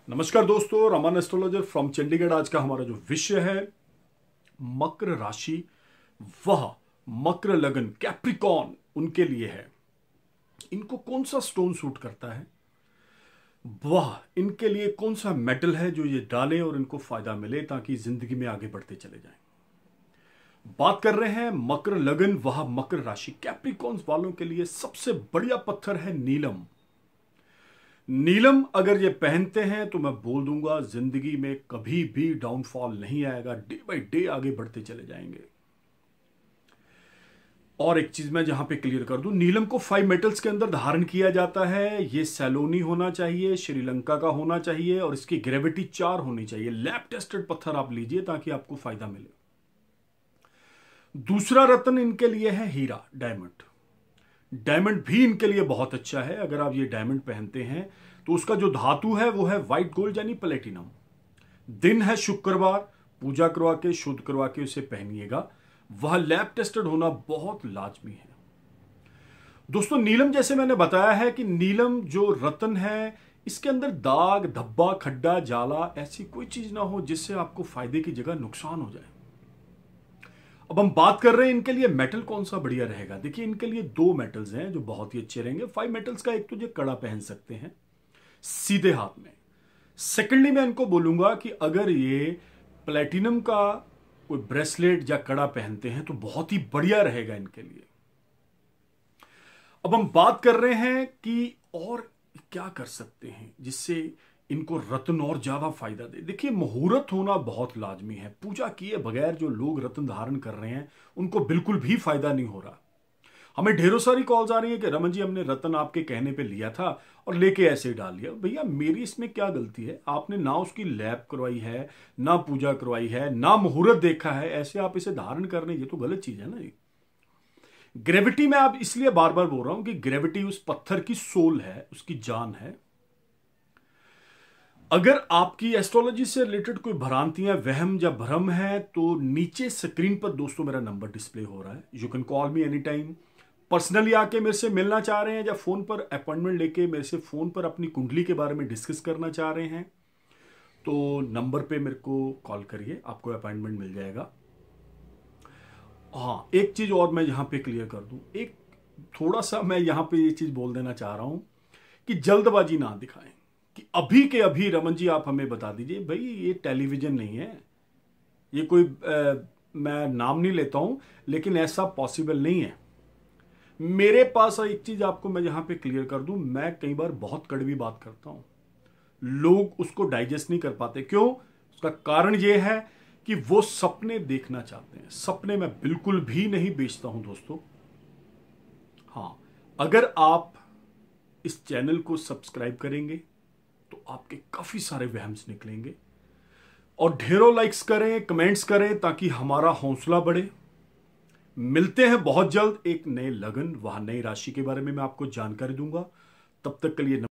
नमस्कार दोस्तों, Raman astrologer from Chandigarh. आज का हमारा जो विषय है मकर राशि, वह मकर लगन कैप्रिकॉर्न उनके लिए है। इनको कौन सा स्टोन सूट करता है, वह इनके लिए कौन सा मेटल है जो ये डालें और इनको फायदा मिले ताकि जिंदगी में आगे बढ़ते चले जाएं। बात कर रहे हैं मकर लगन, वह मकर राशि कैप्रिकॉर्न वालों के लिए सबसे बढ़िया पत्थर है नीलम। नीलम अगर ये पहनते हैं तो मैं बोल दूंगा जिंदगी में कभी भी डाउनफॉल नहीं आएगा, डे बाय डे आगे बढ़ते चले जाएंगे। और एक चीज मैं जहां पे क्लियर कर दूं, नीलम को 5 मेटल्स के अंदर धारण किया जाता है। ये सैलोनी होना चाहिए, श्रीलंका का होना चाहिए और इसकी ग्रेविटी 4 होनी चाहिए। लैब टेस्टेड पत्थर आप लीजिए ताकि आपको फायदा मिले। दूसरा रत्न इनके लिए है हीरा, डायमंड। डायमंड भी इनके लिए बहुत अच्छा है। अगर आप ये डायमंड पहनते हैं तो उसका जो धातु है वो है व्हाइट गोल्ड यानी प्लेटिनम। दिन है शुक्रवार, पूजा करवा के शुद्ध करवा के उसे पहनिएगा। वह लैब टेस्टेड होना बहुत लाजमी है। दोस्तों, नीलम जैसे मैंने बताया है कि नीलम जो रत्न है इसके अंदर दाग, धब्बा, खड्डा, जाला ऐसी कोई चीज ना हो जिससे आपको फायदे की जगह नुकसान हो जाए। अब हम बात कर रहे हैं इनके लिए मेटल कौन सा बढ़िया रहेगा। देखिए, इनके लिए 2 मेटल्स हैं जो बहुत ही अच्छे रहेंगे। 5 मेटल्स का एक तो ये कड़ा पहन सकते हैं सीधे हाथ में। सेकेंडली मैं इनको बोलूंगा कि अगर ये प्लेटिनम का कोई ब्रेसलेट या कड़ा पहनते हैं तो बहुत ही बढ़िया रहेगा इनके लिए। अब हम बात कर रहे हैं कि और क्या कर सकते हैं जिससे इनको रत्न और ज्यादा फायदा दे। देखिए, मुहूर्त होना बहुत लाजमी है। पूजा किए बगैर जो लोग रत्न धारण कर रहे हैं उनको बिल्कुल भी फायदा नहीं हो रहा। हमें ढेरों सारी कॉल्स आ रही है कि रमन जी, हमने रत्न आपके कहने पे लिया था और लेके ऐसे ही डाल लिया। भैया, मेरी इसमें क्या गलती है? आपने ना उसकी लैब करवाई है, ना पूजा करवाई है, ना मुहूर्त देखा है, ऐसे आप इसे धारण कर रहे हैं, ये तो गलत चीज है ना। ये ग्रेविटी में आप इसलिए बार बार बोल रहा हूं कि ग्रेविटी उस पत्थर की सोल है, उसकी जान है। अगर आपकी एस्ट्रोलॉजी से रिलेटेड कोई भ्रांतियां, वहम या भ्रम है तो नीचे स्क्रीन पर दोस्तों मेरा नंबर डिस्प्ले हो रहा है। You can call me any time. Personally आके मेरे से मिलना चाह रहे हैं या फोन पर अपॉइंटमेंट लेके मेरे से फोन पर अपनी कुंडली के बारे में डिस्कस करना चाह रहे हैं तो नंबर पे मेरे को कॉल करिए, आपको अपॉइंटमेंट मिल जाएगा। हाँ, एक चीज और मैं यहां पे क्लियर कर दूं, एक थोड़ा सा मैं यहां पे ये चीज बोल देना चाह रहा हूं कि जल्दबाजी ना दिखाएं कि अभी के अभी रमन जी आप हमें बता दीजिए। भाई, ये टेलीविजन नहीं है, ये कोई मैं नाम नहीं लेता हूं लेकिन ऐसा पॉसिबल नहीं है। मेरे पास एक चीज आपको मैं यहां पे क्लियर कर दूं, मैं कई बार बहुत कड़वी बात करता हूं, लोग उसको डाइजेस्ट नहीं कर पाते। क्यों? उसका कारण यह है कि वो सपने देखना चाहते हैं। सपने मैं बिल्कुल भी नहीं बेचता हूं दोस्तों। हां, अगर आप इस चैनल को सब्सक्राइब करेंगे तो आपके काफी सारे वहम्स निकलेंगे। और ढेरों लाइक्स करें, कमेंट्स करें ताकि हमारा हौसला बढ़े। मिलते हैं बहुत जल्द एक नए लगन, वह नई राशि के बारे में मैं आपको जानकारी दूंगा। तब तक के लिए